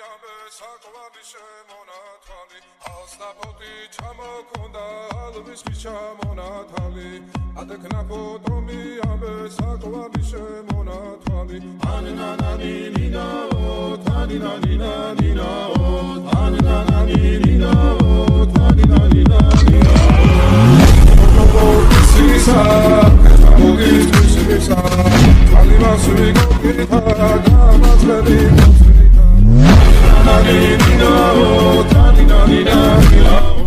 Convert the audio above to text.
ამე საკვალი შემონათვალი ასნაფოთი ჩამოქონდა ალვის ჩამონათვალი ადეკნა ფოტომი ამე საკვალი შემონათვალი ანანანი ნინაო თანინანი ნინაო ანანანი ნინაო თანინანი ნინაო სისა მოგის სისა ალიმას ვიგო